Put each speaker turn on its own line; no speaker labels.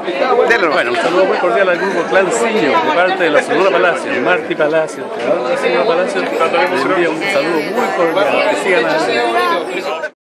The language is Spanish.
Bueno, un saludo muy cordial al grupo Clancillo, de parte de la Sonora Palacio, Martí Palacio, creador de la Sonora Palacio. Les envío un saludo muy cordial, que sigan adelante.